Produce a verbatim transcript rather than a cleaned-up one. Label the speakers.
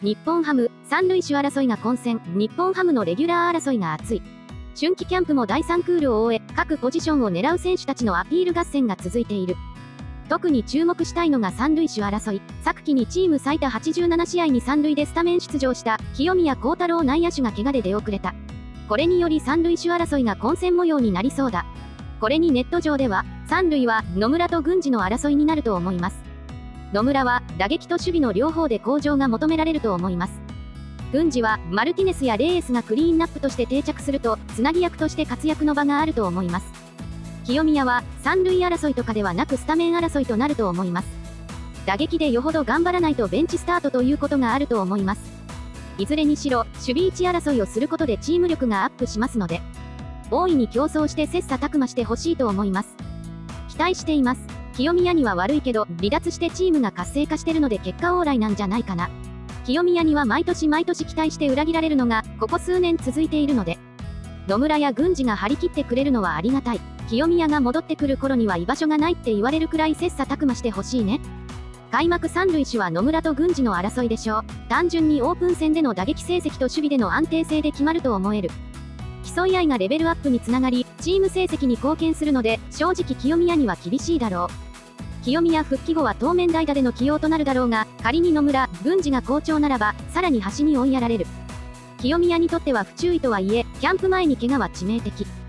Speaker 1: 日本ハム、三塁手争いが混戦、日本ハムのレギュラー争いが熱い。春季キャンプもだいさんクールを終え、各ポジションを狙う選手たちのアピール合戦が続いている。特に注目したいのが三塁手争い。昨季にチーム最多はちじゅうななしあいに三塁でスタメン出場した清宮幸太郎内野手が怪我で出遅れた。これにより三塁手争いが混戦模様になりそうだ。これにネット上では、三塁は野村と郡司の争いになると思います。野村は打撃と守備の両方で向上が求められると思います。郡司はマルティネスやレーエスがクリーンナップとして定着すると、つなぎ役として活躍の場があると思います。清宮は三塁争いとかではなくスタメン争いとなると思います。打撃でよほど頑張らないとベンチスタートということがあると思います。いずれにしろ、守備位置争いをすることでチーム力がアップしますので、大いに競争して切磋琢磨してほしいと思います。期待しています。清宮には悪いけど、離脱してチームが活性化してるので結果オーライなんじゃないかな。清宮には毎年毎年期待して裏切られるのが、ここ数年続いているので、野村や郡司が張り切ってくれるのはありがたい。清宮が戻ってくる頃には居場所がないって言われるくらい切磋琢磨してほしいね。開幕三塁手は野村と郡司の争いでしょう。単純にオープン戦での打撃成績と守備での安定性で決まると思える。競い合いがレベルアップにつながり、チーム成績に貢献するので、正直清宮には厳しいだろう。清宮復帰後は当面代打での起用となるだろうが、仮に野村、郡司が好調ならば、さらに端に追いやられる。清宮にとっては不注意とはいえ、キャンプ前に怪我は致命的。